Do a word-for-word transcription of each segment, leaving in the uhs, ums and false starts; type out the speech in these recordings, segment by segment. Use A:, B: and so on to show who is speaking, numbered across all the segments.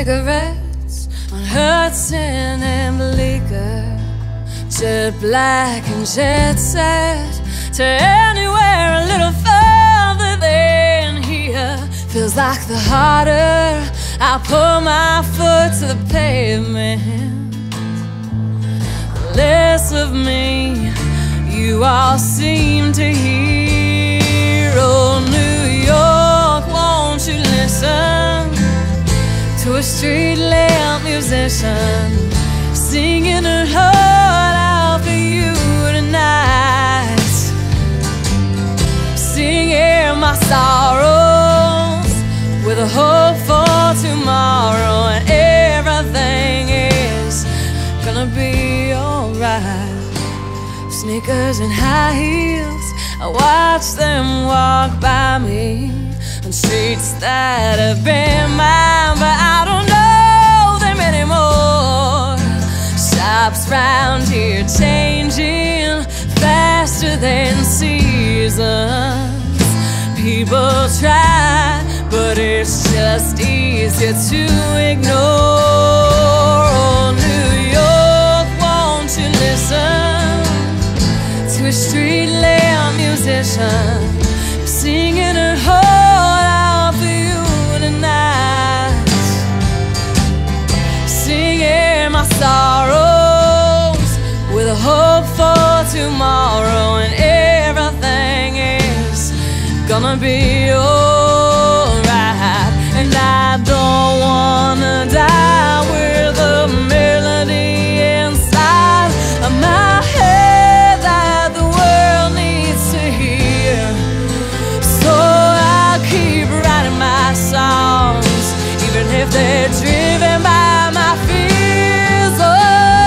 A: cigarettes on Hudson and Bleecker, jet black and jet set, to anywhere a little further than here. Feels like the harder I put my foot to the pavement, less of me you all seem to hear. Oh, New York, won't you listen to a street lamp musician singing her heart out for you tonight, singing my sorrows with a hope for tomorrow, and everything is gonna be alright. Sneakers and high heels, I watch them walk by me on streets that have been mine, but I don't know them anymore. Shops round here changing faster than seasons. People try, but it's just easier to ignore. Oh, New York, won't you listen to a street lamp musician singing her heart out for you tonight, singing my sorrows with a hope for tomorrow, and everything is gonna be alright. And I don't wanna die with a melody inside of my head that the world needs to hear. So I keep writing my songs, even if they're driven by my fears. Oh,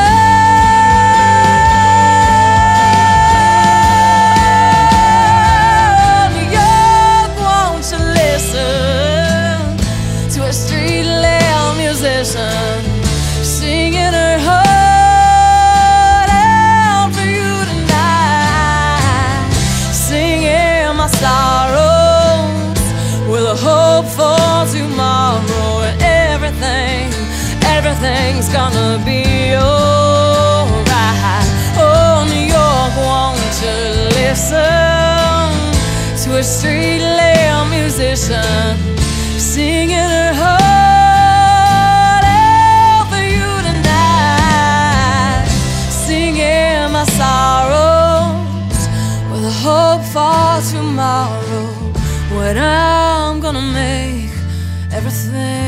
A: New York, won't you listen to a street lamp musician singing her heart out for you tonight, singing my sorrows with a hope for tomorrow, and everything, everything's gonna be alright. Oh, New York, won't you listen to a street lamp musician singing her heart out for you tonight, singing my sorrows with a hope for tomorrow, when I'm gonna make everything